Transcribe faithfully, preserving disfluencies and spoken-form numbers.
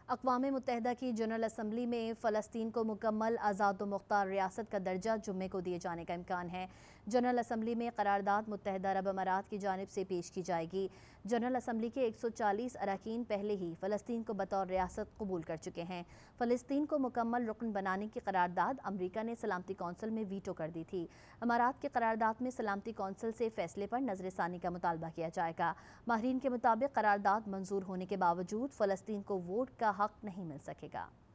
अक़वाम मुत्तहिदा की general assembly में फ़लस्तीन को मुकम्मल आज़ाद व मुख्तार रियासत का दर्जा जुम्मे को दिए जाने का इम्कान है। जनरल असम्बली में करारदाद मुत्तहिदा अरब अमारात की जानिब से पेश की जाएगी। जनरल असम्बली के एक सौ चालीस अरकान पहले ही फ़लस्तीन को बतौर रियासत कबूल कर चुके हैं। फ़लस्तीन को मुकम्मल रुकन बनाने की करारदाद अमरीका ने सलामती कौंसिल में वीटो कर दी थी। अमारात के करारदाद में सलामती कौंसिल से फैसले पर नजरसानी का मुतालबा किया जाएगा। माहिरीन के मुताबिक करारदाद मंजूर होने के बावजूद फ़लस्तीन को वोट का हक नहीं मिल सकेगा।